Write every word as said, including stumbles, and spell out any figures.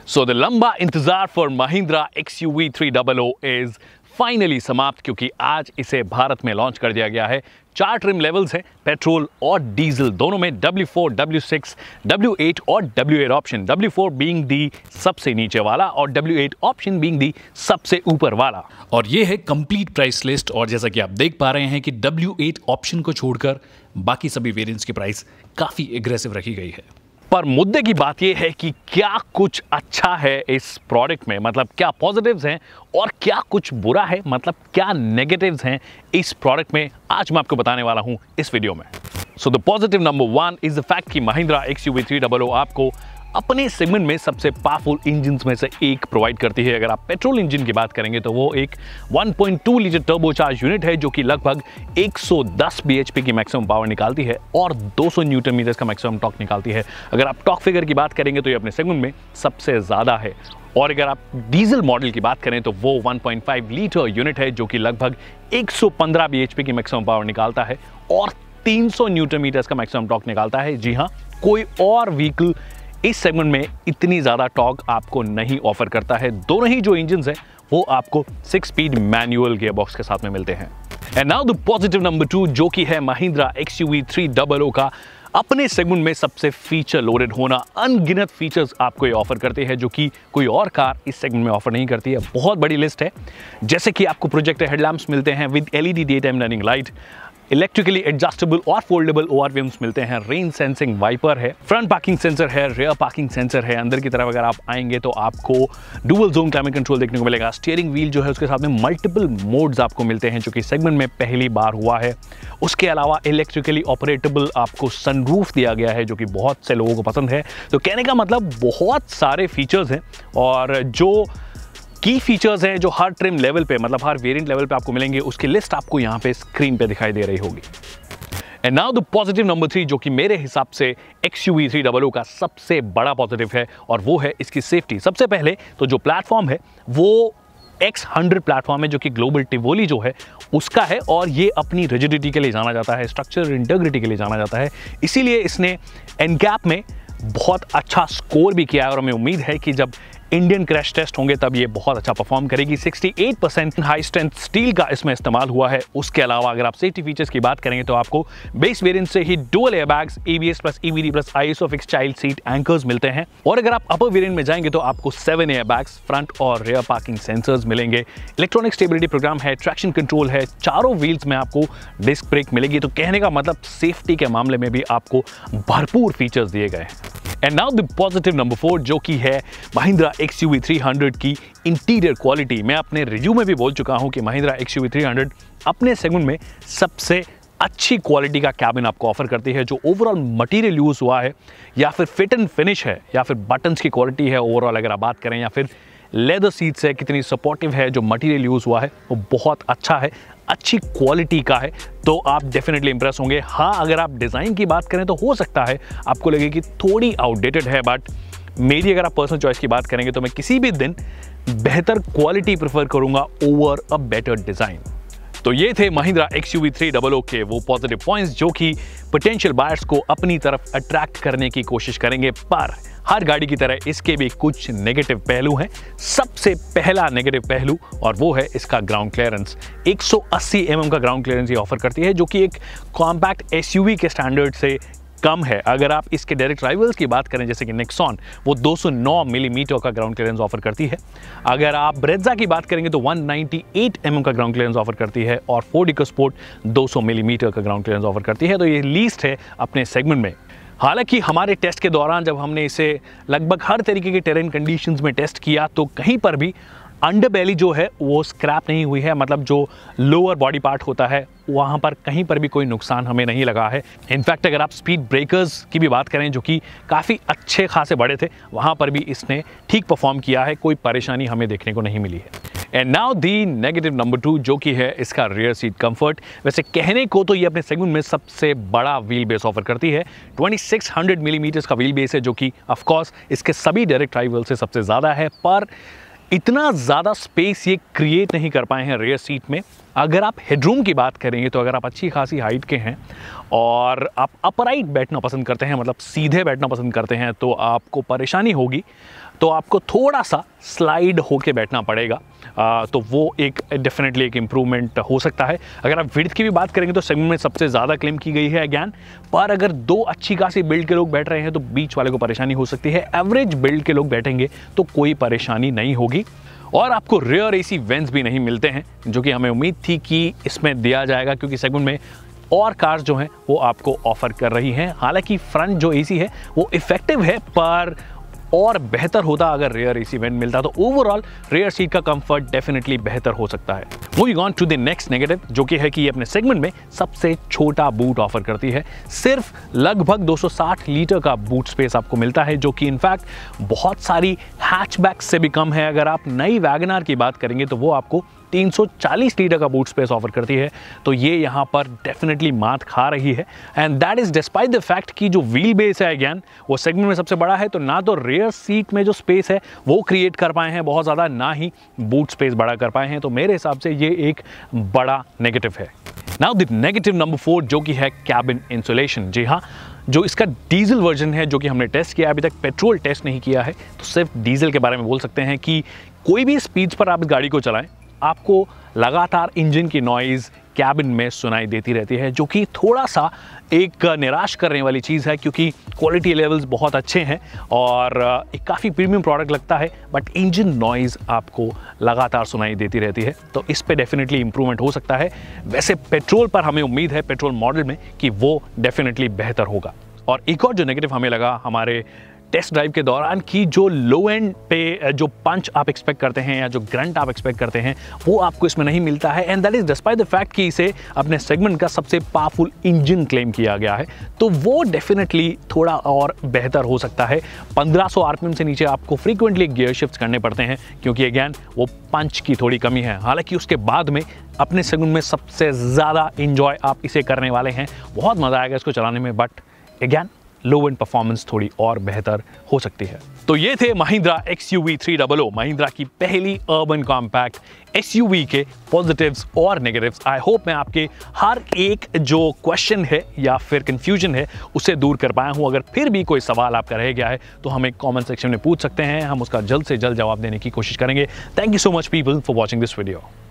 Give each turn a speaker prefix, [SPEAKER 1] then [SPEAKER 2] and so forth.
[SPEAKER 1] सो the लंबा इंतजार for Mahindra X U V three hundred is finally समाप्त, क्योंकि आज इसे भारत में लॉन्च कर दिया गया है। चार ट्रिम लेवल्स हैं, पेट्रोल और डीजल दोनों में, W four, W six, W eight और W eight option, W four being the सबसे नीचे वाला और W eight option being the सबसे ऊपर वाला।
[SPEAKER 2] और ये है कंप्लीट प्राइस लिस्ट। और जैसा कि आप देख पा रहे हैं कि डब्ल्यू एट ऑप्शन को छोड़कर बाकी सभी वेरिएंट्स की प्राइस काफी एग्रेसिव रखी गई है।
[SPEAKER 1] पर मुद्दे की बात यह है कि क्या कुछ अच्छा है इस प्रोडक्ट में, मतलब क्या पॉजिटिव्स हैं और क्या कुछ बुरा है, मतलब क्या नेगेटिव्स हैं इस प्रोडक्ट में, आज मैं आपको बताने वाला हूं इस वीडियो में। So the positive number one is the fact कि Mahindra X U V three hundred आपको अपने सेगमेंट में सबसे पावरफुल इंजन्स में से एक प्रोवाइड करती है। अगर आप पेट्रोल इंजन की बात करेंगे तो वो एक one point two litre turbocharge unit है जो कि लगभग एक सौ दस बीएचपी की मैक्सिमम पावर निकालती है और दो सौ न्यूटन मीटर का मैक्सिमम टॉर्क निकालती है। अगर आप टॉर्क फिगर की बात करेंगे तो ये अपने सेगमेंट में सबसे ज़्यादा है। और अगर आप डीजल मॉडल की बात करें तो वो one point five litre unit है जो कि लगभग एक सौ पंद्रह बीएचपी की मैक्सिमम पावर निकालता है और तीन सौ न्यूटन मीटर का मैक्सिमम टॉर्क निकालता है। जी हाँ, कोई और व्हीकल इस सेगमेंट में इतनी ज़्यादा टॉर्क आपको नहीं ऑफर करता है। दोनों ही जो इंजन्स हैं वो आपको सिक्स स्पीड मैनुअल गियरबॉक्स के साथ में मिलते हैं। And now the positive number two, जो कि है Mahindra X U V three hundred का अपने सेगमेंट में सबसे फीचर लोडेड होना। अनगिनत फीचर्स आपको ये ऑफर करते हैं जो कि कोई और कार इस सेगमेंट में ऑफर नहीं करती है। बहुत बड़ी लिस्ट है, जैसे कि आपको प्रोजेक्टर हेडलैम्प्स मिलते हैं with LED day time running light, electrically adjustable और फोल्डेबल ओआरवीएम्स मिलते हैं, रेन सेंसिंग वाइपर है, फ्रंट पार्किंग सेंसर है, रियर पार्किंग सेंसर है। अंदर की तरफ अगर आप आएंगे तो आपको डुअल जोन क्लाइमेट कंट्रोल देखने को मिलेगा। स्टीयरिंग व्हील जो है उसके साथ में मल्टीपल मोड्स आपको मिलते हैं जो कि सेगमेंट में पहली बार हुआ है। उसके अलावा इलेक्ट्रिकली ऑपरेटेबल आपको सनरूफ दिया गया है जो कि बहुत से लोगों को पसंद है। तो कहने का मतलब बहुत सारे फीचर्स हैं और जो की फीचर्स हैं जो हर ट्रिम लेवल पे, मतलब हर वेरिएंट लेवल पे आपको मिलेंगे, उसकी लिस्ट आपको यहाँ पे स्क्रीन पे दिखाई दे रही होगी। And now the positive number three, जो कि मेरे हिसाब से X U V three hundred का सबसे बड़ा पॉजिटिव है और वो है इसकी सेफ्टी। सबसे पहले तो जो प्लेटफॉर्म है वो एक्स हंड्रेड प्लेटफॉर्म है जो कि ग्लोबल टिवोली जो है उसका है और ये अपनी रिजिडिटी के लिए जाना जाता है, स्ट्रक्चर इंटीग्रिटी के लिए जाना जाता है। इसीलिए इसने एनकैप में बहुत अच्छा स्कोर भी किया है और हमें उम्मीद है कि जब इंडियन क्रैश टेस्ट होंगे तब ये बहुत अच्छा परफॉर्म करेगी। अड़सठ परसेंट हाई स्ट्रेंथ स्टील का इसमें इस्तेमाल हुआ है। उसके अलावा अगर आप सेफ्टी फीचर्स की बात करेंगे तो आपको बेस वेरिएंट से ही dual airbags, ABS plus EBD plus ISOFIX child seat anchors मिलते हैं। और अगर आप अपर वेरिएंट में जाएंगे तो आपको सेवन एयरबैग्स, फ्रंट और रियर पार्किंग सेंसर्स मिलेंगे। इलेक्ट्रॉनिक स्टेबिलिटी प्रोग्राम है, ट्रैक्शन कंट्रोल है, चारों व्हील्स में आपको डिस्क ब्रेक मिलेगी। तो कहने का मतलब सेफ्टी के मामले में भी आपको भरपूर फीचर्स दिए गए हैं। And now the positive number four, जो कि है Mahindra X U V three hundred की इंटीरियर क्वालिटी। मैं अपने रिव्यू में भी बोल चुका हूं कि Mahindra X U V three hundred अपने सेगमेंट में सबसे अच्छी क्वालिटी का कैबिन आपको ऑफर करती है। जो ओवरऑल मटेरियल यूज हुआ है या फिर फिट एंड फिनिश है या फिर बटन्स की क्वालिटी है, ओवरऑल अगर आप बात करें, या फिर लेदर सीट्स है, कितनी सपोर्टिव है, जो मटेरियल यूज हुआ है वो बहुत अच्छा है, अच्छी क्वालिटी का है। तो आप डेफिनेटली इंप्रेस होंगे। हाँ, अगर आप डिज़ाइन की बात करें तो हो सकता है आपको लगे कि थोड़ी आउटडेटेड है, बट मेरी अगर आप पर्सनल चॉइस की बात करेंगे तो मैं किसी भी दिन बेहतर क्वालिटी प्रेफर करूंगा ओवर अ बेटर डिज़ाइन। तो ये थे Mahindra X U V three hundred के वो पॉजिटिव पॉइंट्स जो कि पोटेंशियल बायर्स को अपनी तरफ अट्रैक्ट करने की कोशिश करेंगे। पर हर गाड़ी की तरह इसके भी कुछ नेगेटिव पहलू हैं। सबसे पहला नेगेटिव पहलू और वो है इसका ग्राउंड क्लियरेंस। एक सौ अस्सी एम एम का ग्राउंड क्लियरेंस ये ऑफर करती है जो कि एक कॉम्पैक्ट एसयूवी के स्टैंडर्ड से कम है। अगर आप इसके डायरेक्ट राइवल्स की बात करें जैसे कि नेक्सॉन, वो दो सौ नौ मिलीमीटर का ग्राउंड क्लियरेंस ऑफर करती है। अगर आप ब्रेज़ा की बात करेंगे तो एक सौ अट्ठानवे एम एम का ग्राउंड क्लियरेंस ऑफर करती है और फोर्ड इकोस्पोर्ट दो सौ मिलीमीटर का ग्राउंड क्लियरेंस ऑफर करती है। तो ये लीस्ट है अपने सेगमेंट में। हालांकि हमारे टेस्ट के दौरान जब हमने इसे लगभग हर तरीके के टेरेन कंडीशंस में टेस्ट किया तो कहीं पर भी अंडरबेली जो है वो स्क्रैप नहीं हुई है, मतलब जो लोअर बॉडी पार्ट होता है वहाँ पर कहीं पर भी कोई नुकसान हमें नहीं लगा है। इनफैक्ट अगर आप स्पीड ब्रेकर्स की भी बात करें जो कि काफ़ी अच्छे खासे बड़े थे, वहाँ पर भी इसने ठीक परफॉर्म किया है, कोई परेशानी हमें देखने को नहीं मिली है। And now the negative number two, जो कि है इसका रियर सीट कंफर्ट। वैसे कहने को तो ये अपने सेगमेंट में सबसे बड़ा व्हील बेस ऑफर करती है। छब्बीस सौ मिलीमीटर का व्हील बेस है जो कि ऑफ कोर्स इसके सभी डायरेक्ट राइवल से सबसे ज़्यादा है, पर इतना ज़्यादा स्पेस ये क्रिएट नहीं कर पाए हैं रियर सीट में। अगर आप हेडरूम की बात करेंगे तो अगर आप अच्छी खासी हाइट के हैं और आप अपराइट बैठना पसंद करते हैं, मतलब सीधे बैठना पसंद करते हैं, तो आपको परेशानी होगी। तो आपको थोड़ा सा स्लाइड होके बैठना पड़ेगा। आ, तो वो एक डेफिनेटली एक इम्प्रूवमेंट हो सकता है। अगर आप विड्थ की भी बात करेंगे तो सेगमेंट में सबसे ज़्यादा क्लेम की गई है अगेन, पर अगर दो अच्छी खासी बिल्ड के लोग बैठ रहे हैं तो बीच वाले को परेशानी हो सकती है। एवरेज बिल्ड के लोग बैठेंगे तो कोई परेशानी नहीं होगी। और आपको रियर एसी वेंट्स भी नहीं मिलते हैं, जो कि हमें उम्मीद थी कि इसमें दिया जाएगा, क्योंकि सेगमेंट में और कार्स जो हैं वो आपको ऑफर कर रही हैं। हालांकि फ्रंट जो एसी है वो इफेक्टिव है, पर और बेहतर होता अगर रियर एसी वेंट मिलता। तो ओवरऑल रियर सीट का कंफर्ट डेफिनेटली बेहतर हो सकता है। Moving on to the next negative, जो कि है कि ये अपने सेगमेंट में सबसे छोटा बूट ऑफर करती है। सिर्फ लगभग दो सौ साठ लीटर का बूट स्पेस आपको मिलता है, जो कि इनफैक्ट बहुत सारी हैचबैक से भी कम है। अगर आप नई वैगनआर की बात करेंगे तो वो आपको तीन सौ चालीस लीटर का बूट स्पेस ऑफर करती है। तो ये यहाँ पर डेफिनेटली मात खा रही है, and that is despite the fact कि जो व्हील बेस है अगेन वो सेगमेंट में सबसे बड़ा है। तो ना तो रियर सीट में जो स्पेस है वो क्रिएट कर पाए हैं बहुत ज़्यादा, ना ही बूट स्पेस बड़ा कर पाए हैं। तो मेरे हिसाब से ये एक बड़ा नेगेटिव है। Now the negative number four, जो कि है कैबिन इंसुलेशन। जी हाँ, जो इसका डीजल वर्जन है, जो कि हमने टेस्ट किया, अभी तक पेट्रोल टेस्ट नहीं किया है, तो सिर्फ डीजल के बारे में बोल सकते हैं कि कोई भी स्पीड पर आप इस गाड़ी को चलाएं, आपको लगातार इंजन की नॉइज़ कैबिन में सुनाई देती रहती है, जो कि थोड़ा सा एक निराश करने वाली चीज़ है, क्योंकि क्वालिटी लेवल्स बहुत अच्छे हैं और एक काफ़ी प्रीमियम प्रोडक्ट लगता है, बट इंजन नॉइज़ आपको लगातार सुनाई देती रहती है। तो इस पे डेफिनेटली इंप्रूवमेंट हो सकता है। वैसे पेट्रोल पर हमें उम्मीद है, पेट्रोल मॉडल में, कि वो डेफिनेटली बेहतर होगा। और एक और जो नेगेटिव हमें लगा हमारे टेस्ट ड्राइव के दौरान, की जो लो एंड पे जो पंच आप एक्सपेक्ट करते हैं या जो ग्रंट आप एक्सपेक्ट करते हैं वो आपको इसमें नहीं मिलता है, and that is despite the fact कि इसे अपने सेगमेंट का सबसे पावरफुल इंजन क्लेम किया गया है। तो वो डेफिनेटली थोड़ा और बेहतर हो सकता है। पंद्रह सौ आरपीएम से नीचे आपको फ्रीक्वेंटली गियर शिफ्ट करने पड़ते हैं, क्योंकि अगेन वो पंच की थोड़ी कमी है। हालांकि उसके बाद में अपने सेगमेंट में सबसे ज़्यादा इंजॉय आप इसे करने वाले हैं, बहुत मज़ा आएगा इसको चलाने में, but again low end performance थोड़ी और बेहतर हो सकती है। तो ये थे Mahindra X U V three hundred, Mahindra की पहली अर्बन कॉम्पैक्ट एसयूवी के पॉजिटिव्स और नेगेटिव्स। आई होप मैं आपके हर एक जो क्वेश्चन है या फिर कंफ्यूजन है उसे दूर कर पाया हूँ। अगर फिर भी कोई सवाल आपका रह गया है तो हमें कमेंट सेक्शन में पूछ सकते हैं, हम उसका जल्द से जल्द जवाब देने की कोशिश करेंगे। Thank you so much people for watching this video.